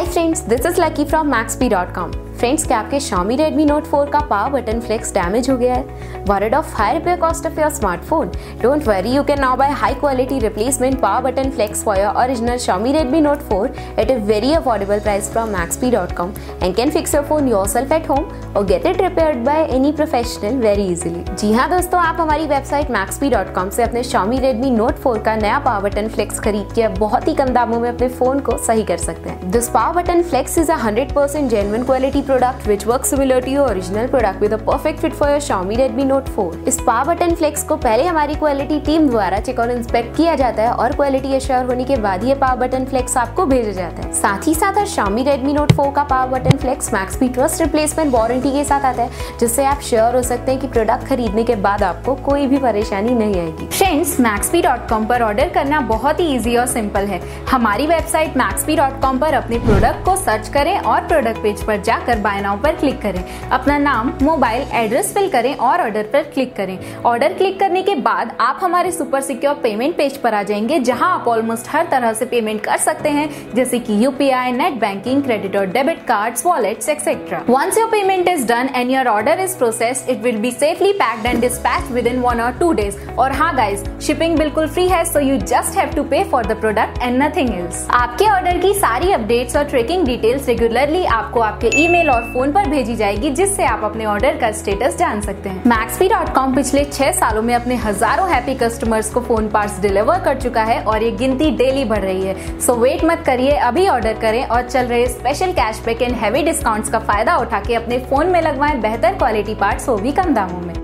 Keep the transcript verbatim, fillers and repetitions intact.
Hi friends, this is Lucky from Maxpe dot com. Friends, क्या आपके Xiaomi Redmi Note four का power button flex damage हो गया है? Worried of high repair cost of your smartphone? Don't worry, you can now buy high quality replacement power button flex for your original Xiaomi Redmi Note four at a very affordable price from maxp dot com and can fix your phone yourself at home or get it repaired by any professional very easily। जी हाँ दोस्तों, आप हमारी website maxp dot com से अपने Xiaomi Redmi Note four का नया power button flex खरीद के बहुत ही कम दामों में अपने फोन को सही कर सकते हैं। This power button flex is a one hundred percent genuine quality product which works similar to your original product with a perfect fit for your Xiaomi Redmi Note four. इस पावर बटन फ्लेक्स को पहले हमारी quality team द्वारा check और inspect किया जाता है और क्वालिटी एश्योर होने के बाद ये पावर बटन फ्लेक्स आपको भेजा जाता है। साथ ही साथ Xiaomi Redmi Note फोर का power button flex Maxpe trust replacement warranty के साथ आता है, जिससे आप श्योर हो सकते हैं कि प्रोडक्ट खरीदने के बाद आपको कोई भी परेशानी नहीं आएगी। फ्रेंड्स, मैक्सपी डॉट कॉम पर ऑर्डर करना बहुत ही इजी और सिंपल है। हमारी वेबसाइट मैक्सपी डॉट कॉम पर अपने प्रोडक्ट को सर्च करें और प्रोडक्ट पेज पर जाकर बाय नाउ पर क्लिक करें। अपना नाम, मोबाइल एड्रेस फिल करें और ऑर्डर पर क्लिक करें। ऑर्डर क्लिक करने के बाद आप हमारे सुपर सिक्योर पेमेंट पेज पर आ जाएंगे, जहां आप ऑलमोस्ट हर तरह से पेमेंट कर सकते हैं, जैसे कि यूपीआई, नेट बैंकिंग, क्रेडिट और debit cards, wallets etcetera. Once your payment is done and your order is processed, it will be safely packed and dispatched within one or two days। और हाँ guys, shipping बिल्कुल free है, so you just have to pay for the product and nothing else। आपके order की सारी updates और tracking details regularly आपको आपके ईमेल और फोन पर भेजी जाएगी, जिससे आप अपने ऑर्डर का स्टेटस जान सकते हैं। मैक्सपी डॉट कॉम पिछले छह सालों में अपने हजारों हैप्पी कस्टमर्स को फोन पार्ट्स डिलीवर कर चुका है और ये गिनती डेली बढ़ रही है। सो वेट मत करिए, अभी ऑर्डर करें और चल रहे special cashback and heavy discounts का फायदा उठा के अपने फोन में लगवाएं बेहतर क्वालिटी पार्ट्स, वो भी कम दामों में।